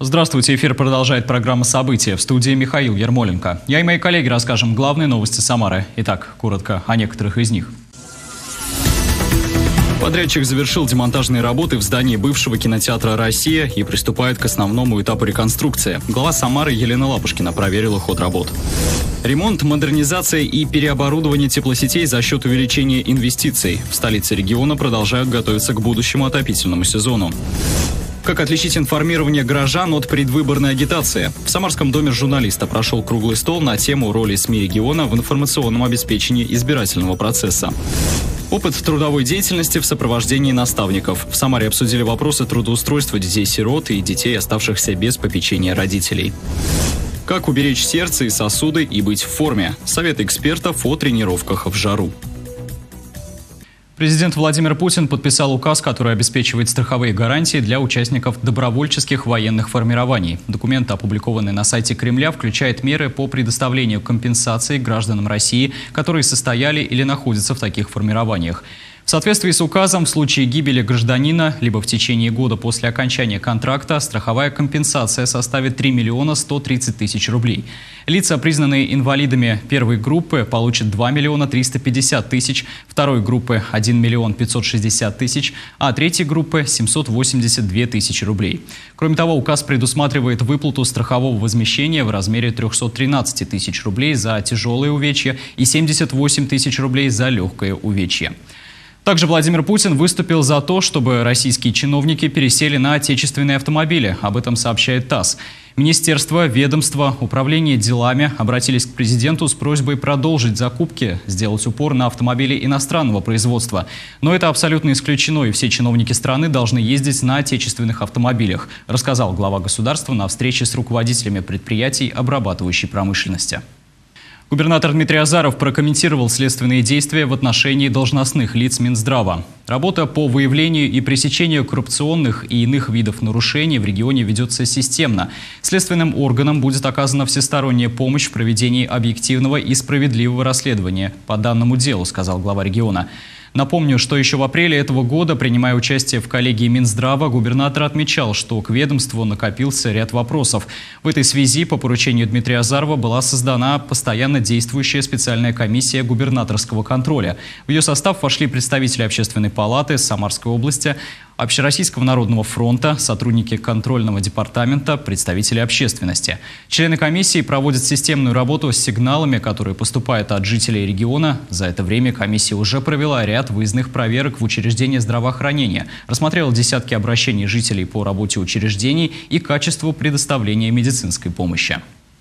Здравствуйте, эфир продолжает программа «События». В студии Михаил Ермоленко. Я и мои коллеги расскажем главные новости Самары. Итак, коротко о некоторых из них. Подрядчик завершил демонтажные работы в здании бывшего кинотеатра «Россия» и приступает к основному этапу реконструкции. Глава Самары Елена Лапушкина проверила ход работ. Ремонт, модернизация и переоборудование теплосетей за счет увеличения инвестиций. В столице региона продолжают готовиться к будущему отопительному сезону. Как отличить информирование горожан от предвыборной агитации? В Самарском доме журналиста прошел круглый стол на тему роли СМИ региона в информационном обеспечении избирательного процесса. Опыт трудовой деятельности в сопровождении наставников. В Самаре обсудили вопросы трудоустройства детей-сирот и детей, оставшихся без попечения родителей. Как уберечь сердце и сосуды и быть в форме? Совет экспертов о тренировках в жару. Президент Владимир Путин подписал указ, который обеспечивает страховые гарантии для участников добровольческих военных формирований. Документ, опубликованный на сайте Кремля, включает меры по предоставлению компенсации гражданам России, которые состояли или находятся в таких формированиях. В соответствии с указом, в случае гибели гражданина, либо в течение года после окончания контракта, страховая компенсация составит 3 миллиона 130 тысяч рублей. Лица, признанные инвалидами первой группы, получат 2 миллиона 350 тысяч, второй группы – 1 миллион 560 тысяч, а третьей группы – 782 тысячи рублей. Кроме того, указ предусматривает выплату страхового возмещения в размере 313 тысяч рублей за тяжелые увечья и 78 тысяч рублей за легкое увечье. Также Владимир Путин выступил за то, чтобы российские чиновники пересели на отечественные автомобили. Об этом сообщает ТАСС. Министерство, ведомство, управление делами обратились к президенту с просьбой продолжить закупки, сделать упор на автомобили иностранного производства. Но это абсолютно исключено, и все чиновники страны должны ездить на отечественных автомобилях, рассказал глава государства на встрече с руководителями предприятий обрабатывающей промышленности. Губернатор Дмитрий Азаров прокомментировал следственные действия в отношении должностных лиц Минздрава. Работа по выявлению и пресечению коррупционных и иных видов нарушений в регионе ведется системно. Следственным органам будет оказана всесторонняя помощь в проведении объективного и справедливого расследования по данному делу, сказал глава региона. Напомню, что еще в апреле этого года, принимая участие в коллегии Минздрава, губернатор отмечал, что к ведомству накопился ряд вопросов. В этой связи по поручению Дмитрия Азарова была создана постоянно действующая специальная комиссия губернаторского контроля. В ее состав вошли представители Общественной палаты Самарской области, Общероссийского народного фронта, сотрудники контрольного департамента, представители общественности. Члены комиссии проводят системную работу с сигналами, которые поступают от жителей региона. За это время комиссия уже провела ряд выездных проверок в учреждения здравоохранения, рассмотрела десятки обращений жителей по работе учреждений и качеству предоставления медицинской помощи.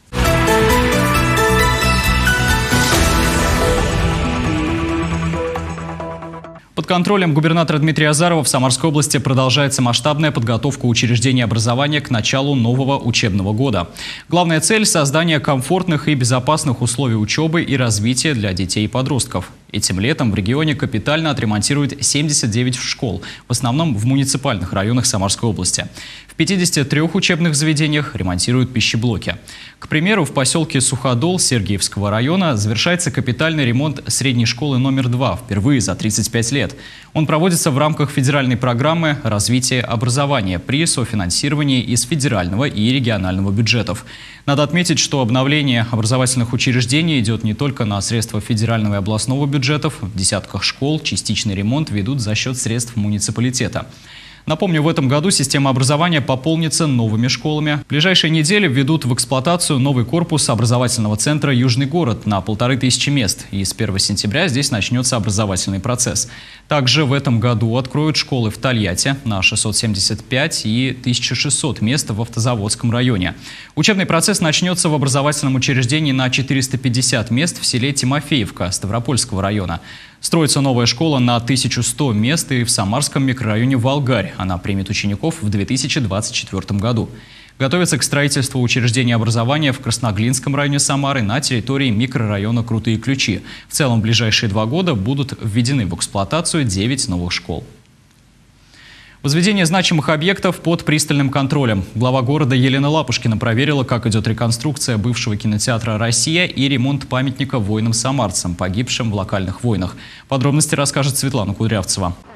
Под контролем губернатора Дмитрия Азарова в Самарской области продолжается масштабная подготовка учреждений образования к началу нового учебного года. Главная цель – создание комфортных и безопасных условий учебы и развития для детей и подростков. Этим летом в регионе капитально отремонтируют 79 школ, в основном в муниципальных районах Самарской области. В 53 учебных заведениях ремонтируют пищеблоки. К примеру, в поселке Суходол Сергиевского района завершается капитальный ремонт средней школы номер 2 впервые за 35 лет. Он проводится в рамках федеральной программы развития образования при софинансировании из федерального и регионального бюджетов. Надо отметить, что обновление образовательных учреждений идет не только на средства федерального и областного бюджетов. В десятках школ частичный ремонт ведут за счет средств муниципалитета. Напомню, в этом году система образования пополнится новыми школами. В ближайшие недели введут в эксплуатацию новый корпус образовательного центра «Южный город» на 1500 мест. И с 1 сентября здесь начнется образовательный процесс. Также в этом году откроют школы в Тольятти на 675 и 1600 мест в Автозаводском районе. Учебный процесс начнется в образовательном учреждении на 450 мест в селе Тимофеевка Ставропольского района. Строится новая школа на 1100 мест и в Самарском микрорайоне Волгарь. Она примет учеников в 2024 году. Готовится к строительству учреждений образования в Красноглинском районе Самары на территории микрорайона Крутые Ключи. В целом, в ближайшие 2 года будут введены в эксплуатацию 9 новых школ. Возведение значимых объектов под пристальным контролем. Глава города Елена Лапушкина проверила, как идет реконструкция бывшего кинотеатра «Россия» и ремонт памятника воинам-самарцам, погибшим в локальных войнах. Подробности расскажет Светлана Кудрявцева.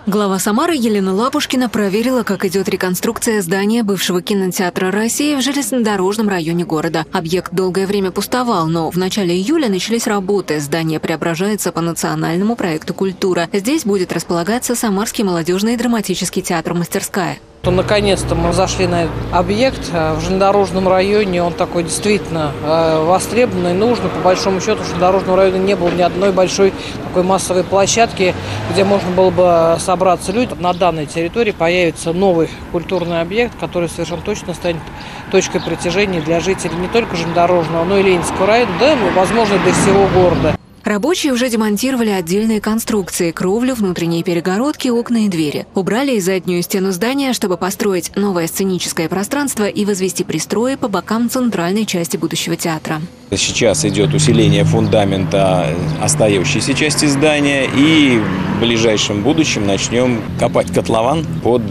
Глава Самары Елена Лапушкина проверила, как идет реконструкция здания бывшего кинотеатра России в железнодорожном районе города. Объект долгое время пустовал, но в начале июля начались работы. Здание преображается по национальному проекту «Культура». Здесь будет располагаться Самарский молодежный драматический театр «Мастерская». Наконец-то мы зашли на этот объект в железнодорожном районе. Он такой действительно востребованный, нужный. По большому счету в железнодорожном районе не было ни одной большой такой массовой площадки, где можно было бы собраться людям. На данной территории появится новый культурный объект, который совершенно точно станет точкой притяжения для жителей не только железнодорожного, но и Ленинского района, да, возможно, для всего города. Рабочие уже демонтировали отдельные конструкции – кровлю, внутренние перегородки, окна и двери. Убрали и заднюю стену здания, чтобы построить новое сценическое пространство и возвести пристрои по бокам центральной части будущего театра. Сейчас идет усиление фундамента остающейся части здания, и в ближайшем будущем начнем копать котлован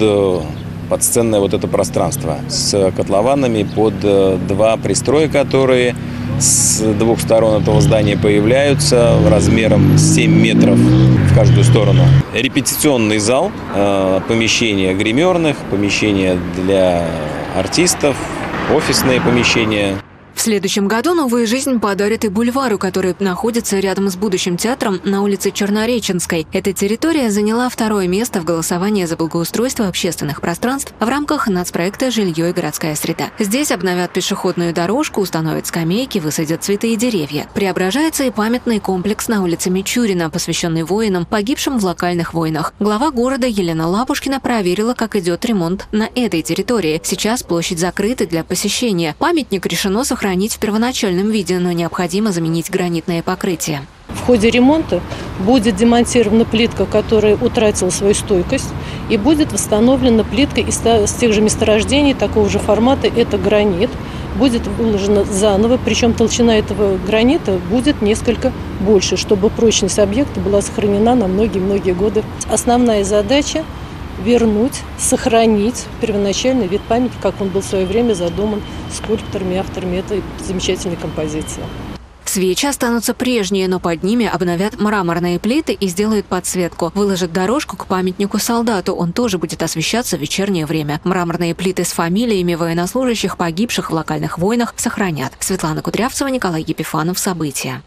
под сценное вот это пространство с котлованами под два пристроя, которые с двух сторон этого здания появляются размером 7 метров в каждую сторону. Репетиционный зал, помещения гримерных, помещения для артистов, офисные помещения. В следующем году новую жизнь подарит и бульвару, который находится рядом с будущим театром на улице Чернореченской. Эта территория заняла второе место в голосовании за благоустройство общественных пространств в рамках нацпроекта «Жилье и городская среда». Здесь обновят пешеходную дорожку, установят скамейки, высадят цветы и деревья. Преображается и памятный комплекс на улице Мичурина, посвященный воинам, погибшим в локальных войнах. Глава города Елена Лапушкина проверила, как идет ремонт на этой территории. Сейчас площадь закрыта для посещения. Памятник решено сохранить в первоначальном виде, но необходимо заменить гранитное покрытие. В ходе ремонта будет демонтирована плитка, которая утратила свою стойкость, и будет восстановлена плитка с тех же месторождений, такого же формата, это гранит. Будет выложена заново, причем толщина этого гранита будет несколько больше, чтобы прочность объекта была сохранена на многие-многие годы. Основная задача – вернуть, сохранить первоначальный вид памятника, как он был в свое время задуман скульпторами, авторами этой замечательной композиции. Свечи останутся прежние, но под ними обновят мраморные плиты и сделают подсветку. Выложат дорожку к памятнику солдату, он тоже будет освещаться в вечернее время. Мраморные плиты с фамилиями военнослужащих, погибших в локальных войнах, сохранят. Светлана Кудрявцева, Николай Епифанов. События.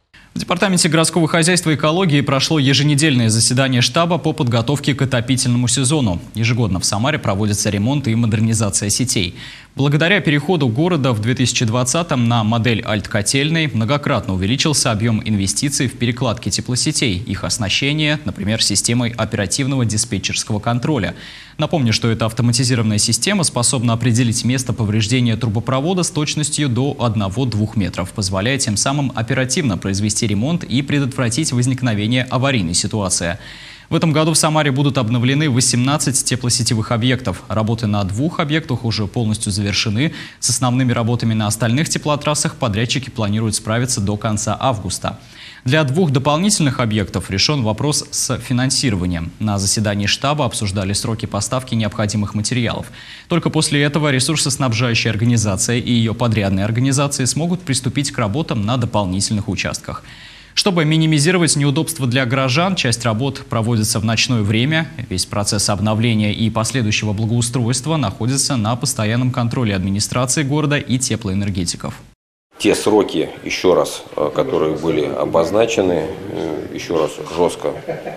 В Департаменте городского хозяйства и экологии прошло еженедельное заседание штаба по подготовке к отопительному сезону. Ежегодно в Самаре проводится ремонт и модернизация сетей. Благодаря переходу города в 2020-м на модель альткотельной многократно увеличился объем инвестиций в перекладки теплосетей, их оснащение, например, системой оперативного диспетчерского контроля. Напомню, что эта автоматизированная система способна определить место повреждения трубопровода с точностью до 1–2 метров, позволяя тем самым оперативно произвести ремонт и предотвратить возникновение аварийной ситуации. В этом году в Самаре будут обновлены 18 теплосетевых объектов. Работы на 2 объектах уже полностью завершены. С основными работами на остальных теплотрассах подрядчики планируют справиться до конца августа. Для 2 дополнительных объектов решен вопрос с финансированием. На заседании штаба обсуждали сроки поставки необходимых материалов. Только после этого ресурсоснабжающая организация и ее подрядные организации смогут приступить к работам на дополнительных участках. Чтобы минимизировать неудобства для горожан, часть работ проводится в ночное время. Весь процесс обновления и последующего благоустройства находится на постоянном контроле администрации города и теплоэнергетиков. Те сроки, еще раз, которые были обозначены, еще раз жестко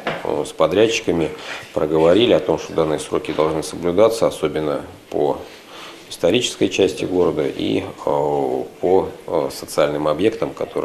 с подрядчиками проговорили о том, что данные сроки должны соблюдаться, особенно по исторической части города и по социальным объектам,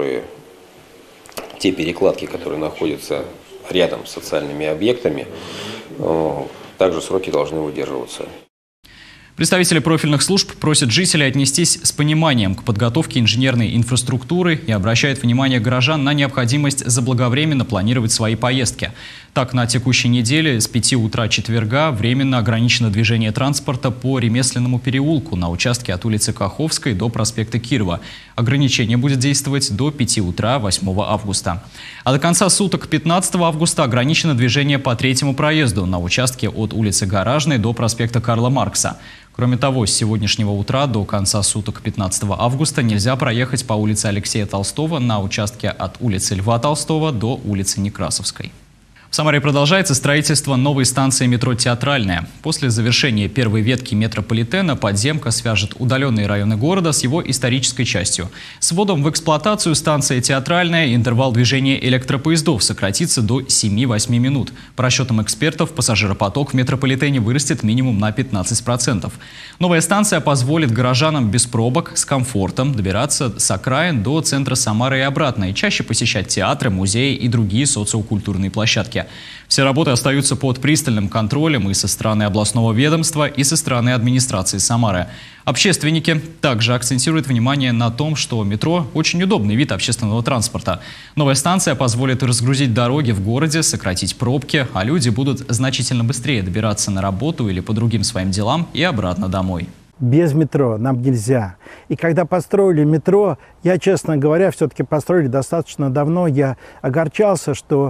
те перекладки, которые находятся рядом с социальными объектами, также сроки должны выдерживаться. Представители профильных служб просят жителей отнестись с пониманием к подготовке инженерной инфраструктуры и обращают внимание горожан на необходимость заблаговременно планировать свои поездки. Так, на текущей неделе с 5 утра четверга временно ограничено движение транспорта по Ремесленному переулку на участке от улицы Каховской до проспекта Кирова. Ограничение будет действовать до 5 утра 8 августа. А до конца суток 15 августа ограничено движение по 3-му проезду на участке от улицы Гаражной до проспекта Карла Маркса. Кроме того, с сегодняшнего утра до конца суток 15 августа нельзя проехать по улице Алексея Толстого на участке от улицы Льва Толстого до улицы Некрасовской. В В Самаре продолжается строительство новой станции метро «Театральная». После завершения первой ветки метрополитена подземка свяжет удаленные районы города с его исторической частью. С вводом в эксплуатацию станции «Театральная» интервал движения электропоездов сократится до 7-8 минут. По расчетам экспертов, пассажиропоток в метрополитене вырастет минимум на 15%. Новая станция позволит горожанам без пробок с комфортом добираться с окраин до центра Самары и обратно, и чаще посещать театры, музеи и другие социокультурные площадки. Все работы остаются под пристальным контролем и со стороны областного ведомства, и со стороны администрации Самары. Общественники также акцентируют внимание на том, что метро – очень удобный вид общественного транспорта. Новая станция позволит разгрузить дороги в городе, сократить пробки, а люди будут значительно быстрее добираться на работу или по другим своим делам и обратно домой. Без метро нам нельзя. И когда построили метро, я, честно говоря, все-таки построили достаточно давно, я огорчался, что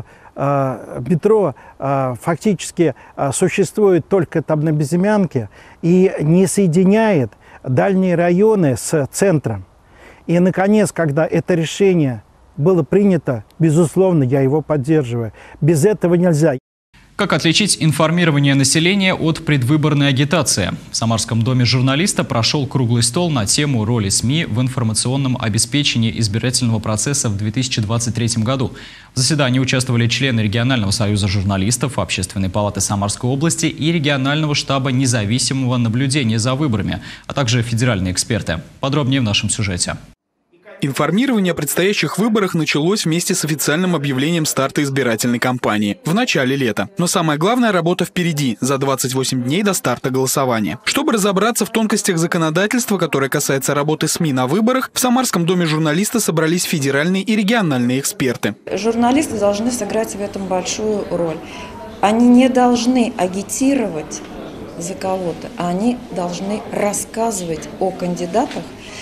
метро фактически существует только там на Безымянке и не соединяет дальние районы с центром. И, наконец, когда это решение было принято, безусловно, я его поддерживаю. Без этого нельзя. Как отличить информирование населения от предвыборной агитации? В Самарском доме журналиста прошел круглый стол на тему роли СМИ в информационном обеспечении избирательного процесса в 2023 году. В заседании участвовали члены регионального союза журналистов, Общественной палаты Самарской области и регионального штаба независимого наблюдения за выборами, а также федеральные эксперты. Подробнее в нашем сюжете. Информирование о предстоящих выборах началось вместе с официальным объявлением старта избирательной кампании в начале лета. Но самая главная работа впереди, за 28 дней до старта голосования. Чтобы разобраться в тонкостях законодательства, которое касается работы СМИ на выборах, в Самарском доме журналиста собрались федеральные и региональные эксперты. Журналисты должны сыграть в этом большую роль. Они не должны агитировать за кого-то, а они должны рассказывать о кандидатах,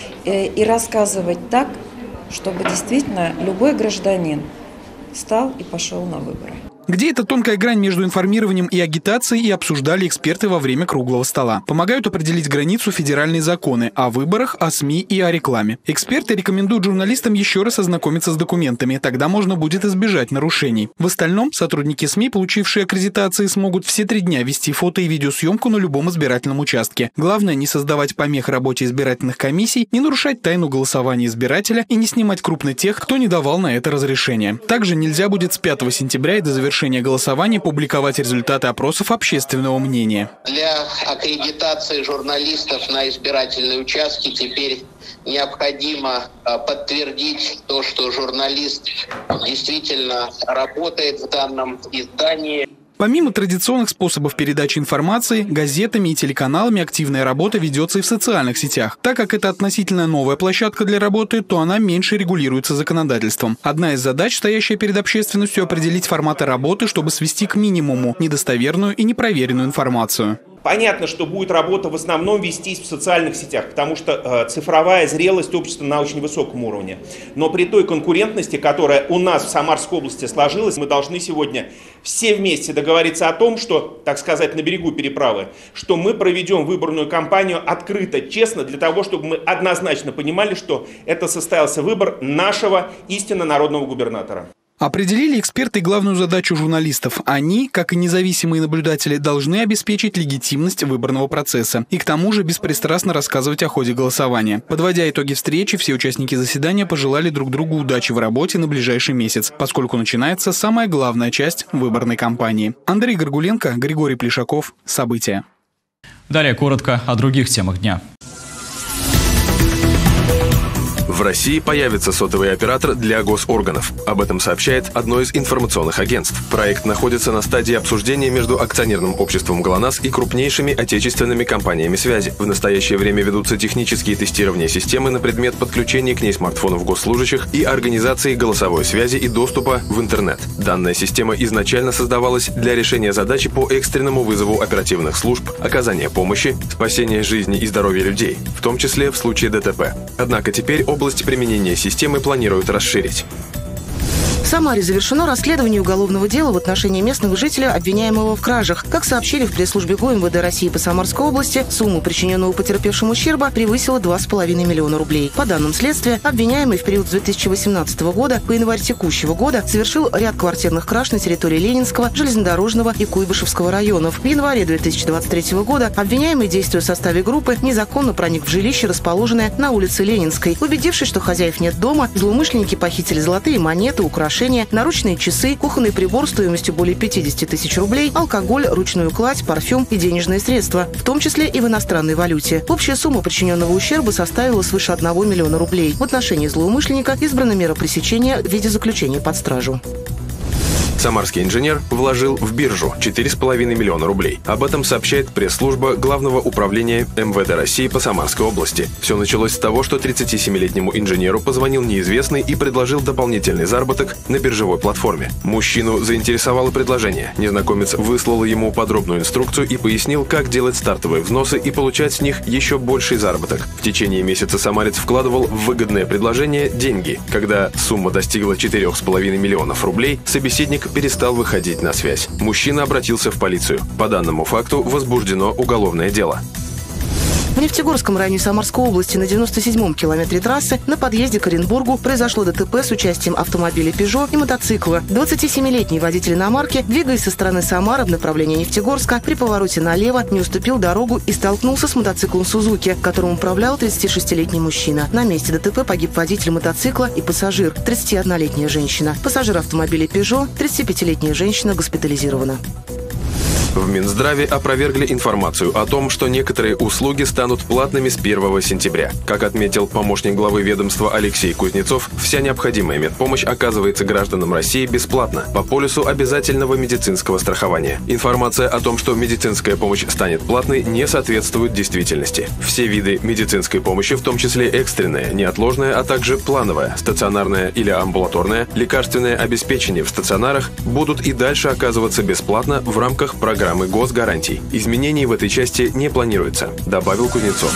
и рассказывать так, чтобы действительно любой гражданин встал и пошел на выборы. Где эта тонкая грань между информированием и агитацией, и обсуждали эксперты во время круглого стола. Помогают определить границу федеральные законы о выборах, о СМИ и о рекламе. Эксперты рекомендуют журналистам еще раз ознакомиться с документами, тогда можно будет избежать нарушений. В остальном, сотрудники СМИ, получившие аккредитации, смогут все 3 дня вести фото- и видеосъемку на любом избирательном участке. Главное, не создавать помех работе избирательных комиссий, не нарушать тайну голосования избирателя и не снимать крупно тех, кто не давал на это разрешение. Также нельзя будет с 5 сентября и до завершения голосования публиковать результаты опросов общественного мнения. Для аккредитации журналистов на избирательные участки теперь необходимо подтвердить то, что журналист действительно работает в данном издании. Помимо традиционных способов передачи информации, газетами и телеканалами активная работа ведется и в социальных сетях. Так как это относительно новая площадка для работы, то она меньше регулируется законодательством. Одна из задач, стоящая перед общественностью, определить форматы работы, чтобы свести к минимуму недостоверную и непроверенную информацию. Понятно, что будет работа в основном вестись в социальных сетях, потому что цифровая зрелость общества на очень высоком уровне. Но при той конкурентности, которая у нас в Самарской области сложилась, мы должны сегодня все вместе договориться о том, что, так сказать, на берегу переправы, что мы проведем выборную кампанию открыто, честно, для того, чтобы мы однозначно понимали, что это состоялся выбор нашего истинно народного губернатора. Определили эксперты главную задачу журналистов. Они, как и независимые наблюдатели, должны обеспечить легитимность выборного процесса и к тому же беспристрастно рассказывать о ходе голосования. Подводя итоги встречи, все участники заседания пожелали друг другу удачи в работе на ближайший месяц, поскольку начинается самая главная часть выборной кампании. Андрей Горгуленко, Григорий Плешаков. События. Далее коротко о других темах дня. В России появится сотовый оператор для госорганов. Об этом сообщает одно из информационных агентств. Проект находится на стадии обсуждения между акционерным обществом ГЛОНАСС и крупнейшими отечественными компаниями связи. В настоящее время ведутся технические тестирования системы на предмет подключения к ней смартфонов госслужащих и организации голосовой связи и доступа в интернет. Данная система изначально создавалась для решения задачи по экстренному вызову оперативных служб, оказания помощи, спасения жизни и здоровья людей, в том числе в случае ДТП. Однако теперь область применения системы планируют расширить. В Самаре завершено расследование уголовного дела в отношении местного жителя, обвиняемого в кражах. Как сообщили в пресс-службе ГУ-МВД России по Самарской области, сумма причиненного потерпевшему ущерба превысила 2,5 миллиона рублей. По данным следствия, обвиняемый в период с 2018 года по январь текущего года совершил ряд квартирных краж на территории Ленинского, Железнодорожного и Куйбышевского районов. В январе 2023 года обвиняемый, действуя в составе группы, незаконно проник в жилище, расположенное на улице Ленинской. Убедившись, что хозяев нет дома, злоумышленники похитили золотые монеты, украшения, наручные часы, кухонный прибор стоимостью более 50 тысяч рублей, алкоголь, ручную кладь, парфюм и денежные средства, в том числе и в иностранной валюте. Общая сумма причиненного ущерба составила свыше 1 миллиона рублей. В отношении злоумышленника избрана мера пресечения в виде заключения под стражу. Самарский инженер вложил в биржу 4,5 миллиона рублей. Об этом сообщает пресс-служба Главного управления МВД России по Самарской области. Все началось с того, что 37-летнему инженеру позвонил неизвестный и предложил дополнительный заработок на биржевой платформе. Мужчину заинтересовало предложение. Незнакомец выслал ему подробную инструкцию и пояснил, как делать стартовые взносы и получать с них еще больший заработок. В течение месяца самарец вкладывал в выгодное предложение деньги. Когда сумма достигла 4,5 миллионов рублей, собеседник перестал выходить на связь. Мужчина обратился в полицию. По данному факту возбуждено уголовное дело. В Нефтегорском районе Самарской области на 97-м километре трассы на подъезде к Оренбургу произошло ДТП с участием автомобиля «Пежо» и мотоцикла. 27-летний водитель иномарки, двигаясь со стороны Самары в направлении Нефтегорска, при повороте налево не уступил дорогу и столкнулся с мотоциклом «Сузуки», которым управлял 36-летний мужчина. На месте ДТП погиб водитель мотоцикла и пассажир, 31-летняя женщина. Пассажир автомобиля «Пежо», 35-летняя женщина, госпитализирована. В Минздраве опровергли информацию о том, что некоторые услуги станут платными с 1 сентября. Как отметил помощник главы ведомства Алексей Кузнецов, вся необходимая медпомощь оказывается гражданам России бесплатно по полису обязательного медицинского страхования. Информация о том, что медицинская помощь станет платной, не соответствует действительности. Все виды медицинской помощи, в том числе экстренная, неотложная, а также плановая, стационарная или амбулаторная, лекарственное обеспечение в стационарах будут и дальше оказываться бесплатно в рамках программы госгарантий. Изменений в этой части не планируется, добавил Кузнецов.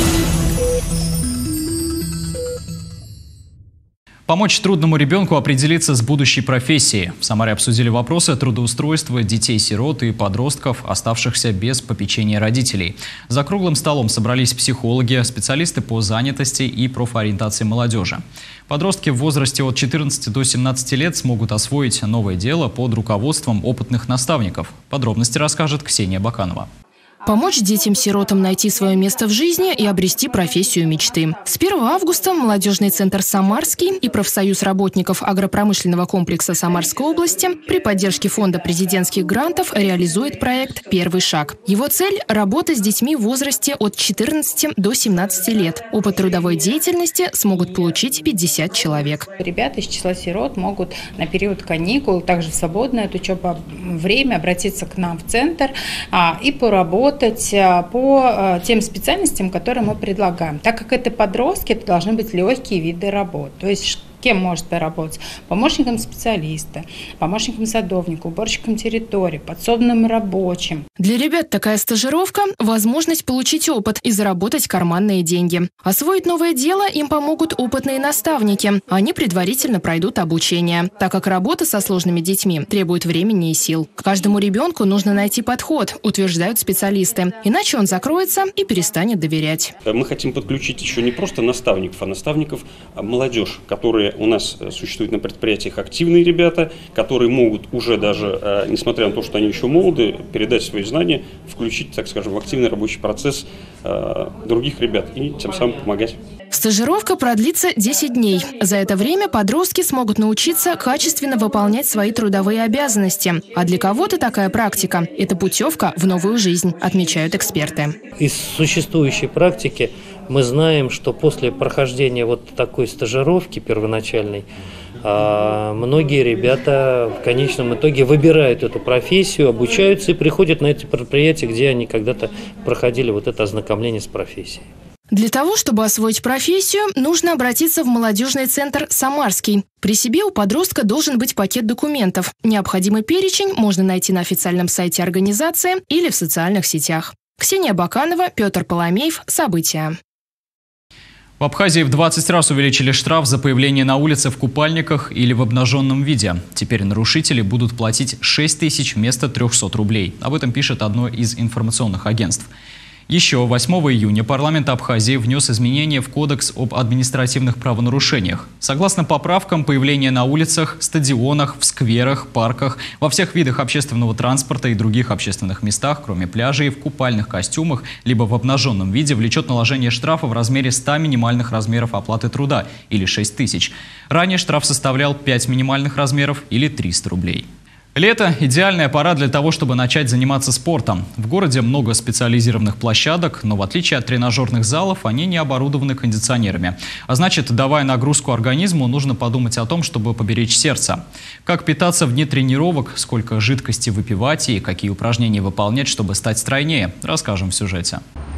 Помочь трудному ребенку определиться с будущей профессией. В Самаре обсудили вопросы трудоустройства детей-сирот и подростков, оставшихся без попечения родителей. За круглым столом собрались психологи, специалисты по занятости и профориентации молодежи. Подростки в возрасте от 14 до 17 лет смогут освоить новое дело под руководством опытных наставников. Подробности расскажет Ксения Баканова. Помочь детям-сиротам найти свое место в жизни и обрести профессию мечты. С 1 августа молодежный центр «Самарский» и профсоюз работников агропромышленного комплекса Самарской области при поддержке фонда президентских грантов реализует проект «Первый шаг». Его цель – работа с детьми в возрасте от 14 до 17 лет. Опыт трудовой деятельности смогут получить 50 человек. Ребята из числа сирот могут на период каникул, также в свободное от учебы время обратиться к нам в центр и поработать по тем специальностям, которые мы предлагаем. Так как это подростки, это должны быть легкие виды работ. То есть кем может поработать? Помощником специалиста, помощником садовника, уборщиком территории, подсобным рабочим. Для ребят такая стажировка – возможность получить опыт и заработать карманные деньги. Освоить новое дело им помогут опытные наставники. Они предварительно пройдут обучение, так как работа со сложными детьми требует времени и сил. К каждому ребенку нужно найти подход, утверждают специалисты. Иначе он закроется и перестанет доверять. Мы хотим подключить еще не просто наставников, а наставников молодежь, которые у нас существуют на предприятиях активные ребята, которые могут уже даже, несмотря на то, что они еще молоды, передать свои знания, включить, так скажем, в активный рабочий процесс других ребят и тем самым помогать. Стажировка продлится 10 дней. За это время подростки смогут научиться качественно выполнять свои трудовые обязанности. А для кого-то такая практика – это путевка в новую жизнь, отмечают эксперты. Из существующей практики мы знаем, что после прохождения вот такой стажировки первоначальной, многие ребята в конечном итоге выбирают эту профессию, обучаются и приходят на эти предприятия, где они когда-то проходили вот это ознакомление с профессией. Для того, чтобы освоить профессию, нужно обратиться в молодежный центр «Самарский». При себе у подростка должен быть пакет документов. Необходимый перечень можно найти на официальном сайте организации или в социальных сетях. Ксения Баканова, Петр Поломеев. События. В Абхазии в 20 раз увеличили штраф за появление на улице в купальниках или в обнаженном виде. Теперь нарушители будут платить 6 тысяч вместо 300 рублей. Об этом пишет одно из информационных агентств. Еще 8 июня парламент Абхазии внес изменения в Кодекс об административных правонарушениях. Согласно поправкам, появление на улицах, стадионах, в скверах, парках, во всех видах общественного транспорта и других общественных местах, кроме пляжей, в купальных костюмах, либо в обнаженном виде, влечет наложение штрафа в размере 100 минимальных размеров оплаты труда, или 6 тысяч. Ранее штраф составлял 5 минимальных размеров, или 300 рублей. Лето – идеальная пора для того, чтобы начать заниматься спортом. В городе много специализированных площадок, но в отличие от тренажерных залов, они не оборудованы кондиционерами. А значит, давая нагрузку организму, нужно подумать о том, чтобы поберечь сердце. Как питаться вне тренировок, сколько жидкости выпивать и какие упражнения выполнять, чтобы стать стройнее, расскажем в сюжете.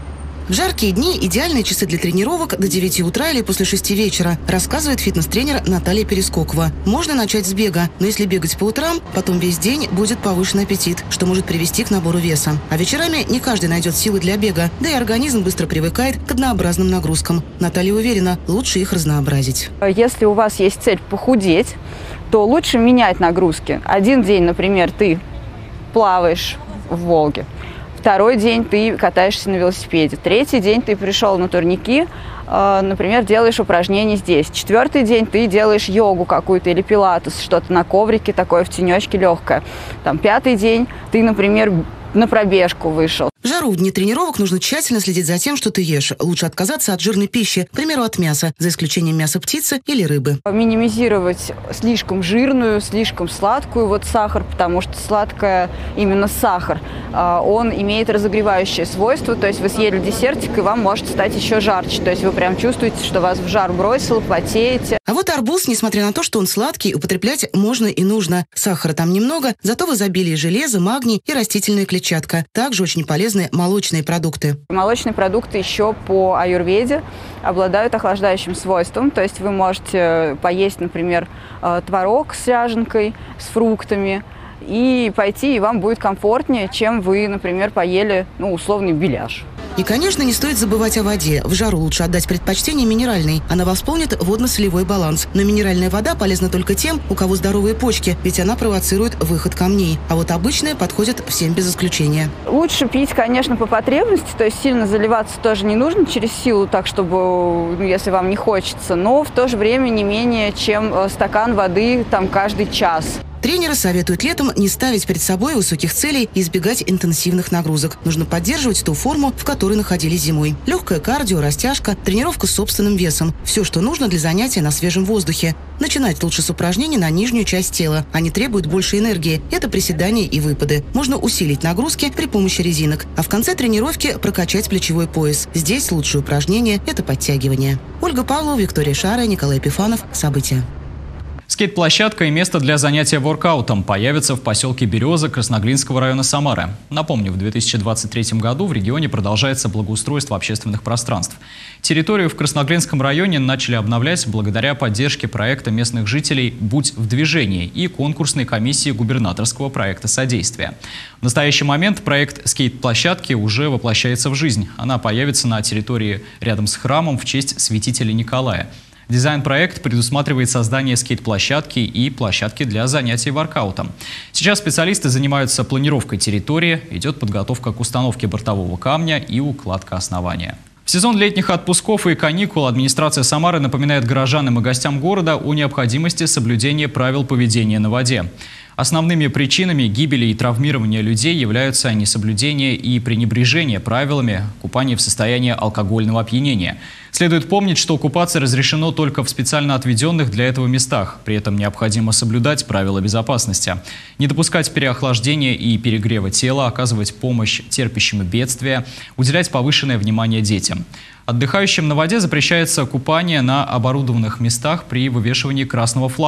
В жаркие дни идеальные часы для тренировок до 9 утра или после 6 вечера, рассказывает фитнес-тренер Наталья Перескокова. Можно начать с бега, но если бегать по утрам, потом весь день будет повышен аппетит, что может привести к набору веса. А вечерами не каждый найдет силы для бега, да и организм быстро привыкает к однообразным нагрузкам. Наталья уверена, лучше их разнообразить. Если у вас есть цель похудеть, то лучше менять нагрузки. Один день, например, ты плаваешь в Волге. Второй день ты катаешься на велосипеде. Третий день ты пришел на турники, например, делаешь упражнения здесь. Четвертый день ты делаешь йогу какую-то или пилатес, что-то на коврике такое в тенечке легкое. Там пятый день ты, например, на пробежку вышел. В жару в дни тренировок нужно тщательно следить за тем, что ты ешь. Лучше отказаться от жирной пищи, к примеру, от мяса, за исключением мяса птицы или рыбы. Минимизировать слишком жирную, слишком сладкую сахар, потому что сладкое, именно сахар, он имеет разогревающее свойство, то есть вы съели десертик, и вам может стать еще жарче, то есть вы прям чувствуете, что вас в жар бросило, потеете. А вот арбуз, несмотря на то, что он сладкий, употреблять можно и нужно. Сахара там немного, зато в изобилии железа, магний и растительная клетчатка. Также очень полезны молочные продукты. Молочные продукты еще по аюрведе обладают охлаждающим свойством. То есть вы можете поесть, например, творог с ряженкой, с фруктами, и пойти, и вам будет комфортнее, чем вы, например, поели, условный беляш. И, конечно, не стоит забывать о воде. В жару лучше отдать предпочтение минеральной. Она восполнит водно-солевой баланс. Но минеральная вода полезна только тем, у кого здоровые почки, ведь она провоцирует выход камней. А вот обычная подходит всем без исключения. Лучше пить, конечно, по потребности, то есть сильно заливаться тоже не нужно через силу, так чтобы, если вам не хочется, но в то же время не менее, чем стакан воды каждый час. Тренеры советуют летом не ставить перед собой высоких целей и избегать интенсивных нагрузок. Нужно поддерживать ту форму, в которой находились зимой. Легкое кардио, растяжка, тренировка с собственным весом. Все, что нужно для занятия на свежем воздухе. Начинать лучше с упражнений на нижнюю часть тела. Они требуют больше энергии. Это приседания и выпады. Можно усилить нагрузки при помощи резинок. А в конце тренировки прокачать плечевой пояс. Здесь лучшее упражнение – это подтягивание. Ольга Павлова, Виктория Шара, Николай Епифанов. События. Скейт-площадка и место для занятия воркаутом появятся в поселке Береза Красноглинского района Самары. Напомню, в 2023 году в регионе продолжается благоустройство общественных пространств. Территорию в Красноглинском районе начали обновлять благодаря поддержке проекта местных жителей «Будь в движении» и конкурсной комиссии губернаторского проекта содействия. В настоящий момент проект скейт-площадки уже воплощается в жизнь. Она появится на территории рядом с храмом в честь святителя Николая. Дизайн-проект предусматривает создание скейт-площадки и площадки для занятий воркаутом. Сейчас специалисты занимаются планировкой территории, идет подготовка к установке бортового камня и укладка основания. В сезон летних отпусков и каникул администрация Самары напоминает горожанам и гостям города о необходимости соблюдения правил поведения на воде. Основными причинами гибели и травмирования людей являются несоблюдение и пренебрежение правилами купания в состоянии алкогольного опьянения. Следует помнить, что купаться разрешено только в специально отведенных для этого местах. При этом необходимо соблюдать правила безопасности. Не допускать переохлаждения и перегрева тела, оказывать помощь терпящим бедствия, уделять повышенное внимание детям. Отдыхающим на воде запрещается купание на оборудованных местах при вывешивании красного флага.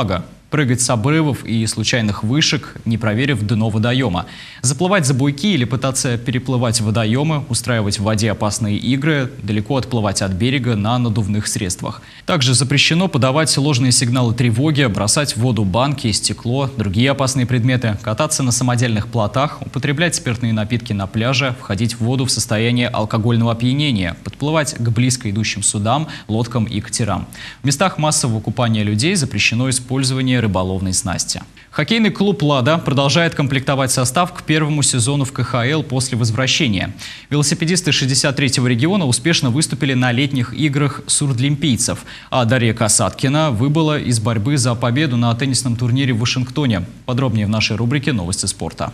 Прыгать с обрывов и случайных вышек, не проверив дно водоема. Заплывать за буйки или пытаться переплывать водоемы, устраивать в воде опасные игры, далеко отплывать от берега на надувных средствах. Также запрещено подавать ложные сигналы тревоги, бросать в воду банки, стекло, другие опасные предметы, кататься на самодельных плотах, употреблять спиртные напитки на пляже, входить в воду в состоянии алкогольного опьянения, подплывать к близко идущим судам, лодкам и катерам. В местах массового купания людей запрещено использование рыболовной снасти. Хоккейный клуб «Лада» продолжает комплектовать состав к первому сезону в КХЛ после возвращения. Велосипедисты 63-го региона успешно выступили на летних играх сурдлимпийцев, а Дарья Касаткина выбыла из борьбы за победу на теннисном турнире в Вашингтоне. Подробнее в нашей рубрике «Новости спорта».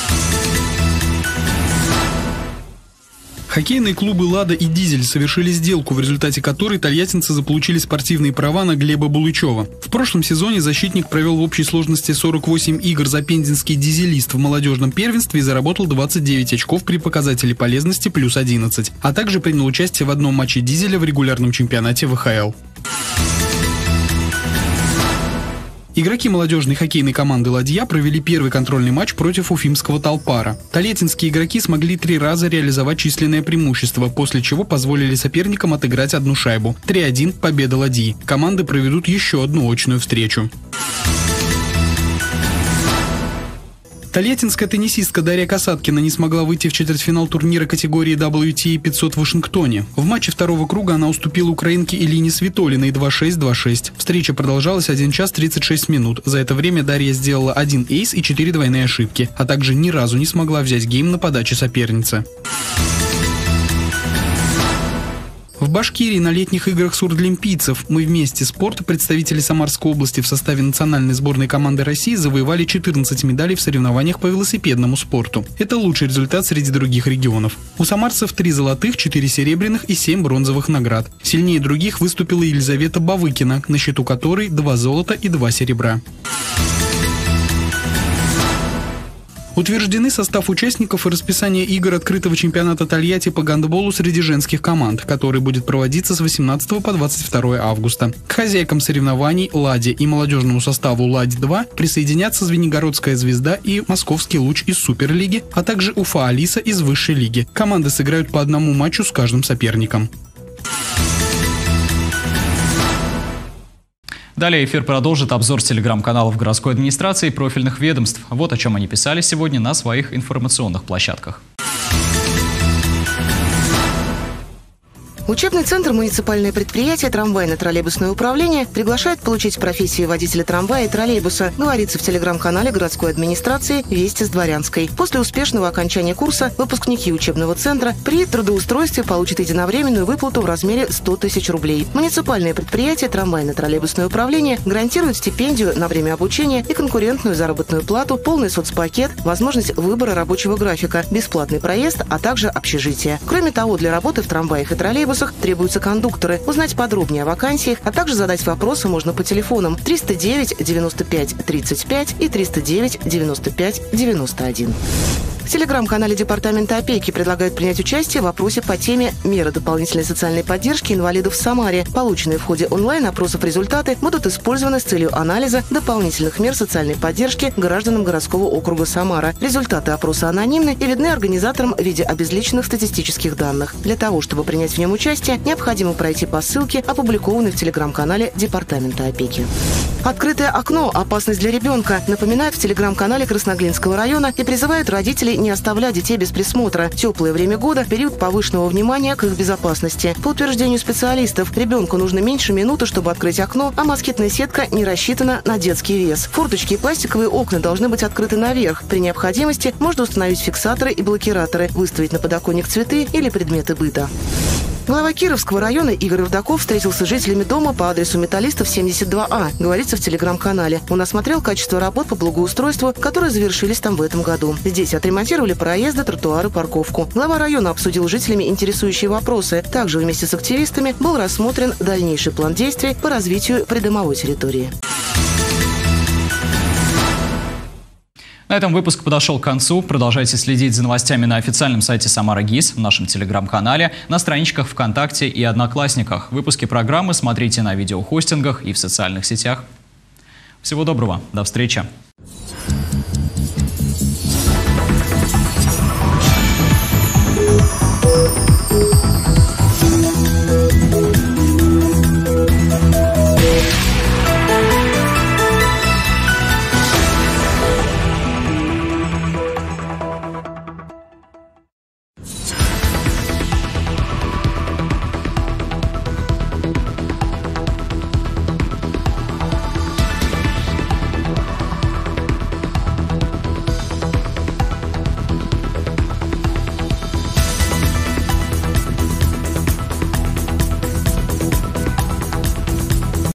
Хоккейные клубы «Лада» и «Дизель» совершили сделку, в результате которой тольяттинцы заполучили спортивные права на Глеба Булычева. В прошлом сезоне защитник провел в общей сложности 48 игр за пензенский «Дизелист» в молодежном первенстве и заработал 29 очков при показателе полезности плюс 11, а также принял участие в одном матче «Дизеля» в регулярном чемпионате ВХЛ. Игроки молодежной хоккейной команды «Ладья» провели первый контрольный матч против уфимского «Талпара». Тольяттинские игроки смогли 3 раза реализовать численное преимущество, после чего позволили соперникам отыграть одну шайбу. 3-1 – победа «Ладьи». Команды проведут еще одну очную встречу. Тольяттинская теннисистка Дарья Касаткина не смогла выйти в четвертьфинал турнира категории WTA 500 в Вашингтоне. В матче второго круга она уступила украинке Элине Свитолиной 2-6, 2-6. Встреча продолжалась 1 час 36 минут. За это время Дарья сделала 1 эйс и 4 двойные ошибки, а также ни разу не смогла взять гейм на подаче соперницы. В Башкирии на летних играх сурдлимпийцев «Мы вместе спорт» представители Самарской области в составе национальной сборной команды России завоевали 14 медалей в соревнованиях по велосипедному спорту. Это лучший результат среди других регионов. У самарцев 3 золотых, 4 серебряных и 7 бронзовых наград. Сильнее других выступила Елизавета Бавыкина, на счету которой 2 золота и 2 серебра. Утверждены состав участников и расписание игр открытого чемпионата Тольятти по гандболу среди женских команд, который будет проводиться с 18 по 22 августа. К хозяйкам соревнований «Ладе» и молодежному составу «Ладь-2» присоединятся Звенигородская «Звезда» и Московский «Луч» из Суперлиги, а также Уфа-Алиса из Высшей лиги. Команды сыграют по одному матчу с каждым соперником. Далее эфир продолжит обзор телеграм-каналов городской администрации и профильных ведомств. Вот о чем они писали сегодня на своих информационных площадках. Учебный центр «Муниципальное предприятие трамвайно-троллейбусное управление» приглашает получить профессии водителя трамвая и троллейбуса, говорится в телеграм-канале городской администрации «Вести с Дворянской». После успешного окончания курса выпускники учебного центра при трудоустройстве получат единовременную выплату в размере 100 тысяч рублей. Муниципальное предприятие трамвайно-троллейбусное управление гарантирует стипендию на время обучения и конкурентную заработную плату, полный соцпакет, возможность выбора рабочего графика, бесплатный проезд, а также общежитие. Кроме того, для работы в трамваях и троллейбусах требуются кондукторы. Узнать подробнее о вакансиях, а также задать вопросы можно по телефонам 309 95 35 и 309 95 91. В телеграм-канале Департамента опеки предлагают принять участие в опросе по теме «Меры дополнительной социальной поддержки инвалидов в Самаре». Полученные в ходе онлайн-опросов результаты будут использованы с целью анализа дополнительных мер социальной поддержки гражданам городского округа Самара. Результаты опроса анонимны и видны организаторам в виде обезличенных статистических данных. Для того, чтобы принять в нем участие, необходимо пройти по ссылке, опубликованной в телеграм-канале Департамента опеки. Открытое окно – опасность для ребенка, напоминает в телеграм-канале Красноглинского района и призывает родителей не оставлять детей без присмотра. Теплое время года – период повышенного внимания к их безопасности. По утверждению специалистов, ребенку нужно меньше минуты, чтобы открыть окно, а москитная сетка не рассчитана на детский вес. Форточки и пластиковые окна должны быть открыты наверх. При необходимости можно установить фиксаторы и блокираторы, выставить на подоконник цветы или предметы быта. Глава Кировского района Игорь Рудаков встретился с жителями дома по адресу Металлистов 72А, говорится в телеграм-канале. Он осмотрел качество работ по благоустройству, которые завершились там в этом году. Здесь отремонтировали проезды, тротуары, парковку. Глава района обсудил с жителями интересующие вопросы. Также вместе с активистами был рассмотрен дальнейший план действий по развитию придомовой территории. На этом выпуск подошел к концу. Продолжайте следить за новостями на официальном сайте Самара ГИС, в нашем телеграм-канале, на страничках ВКонтакте и Одноклассниках. Выпуски программы смотрите на видеохостингах и в социальных сетях. Всего доброго. До встречи.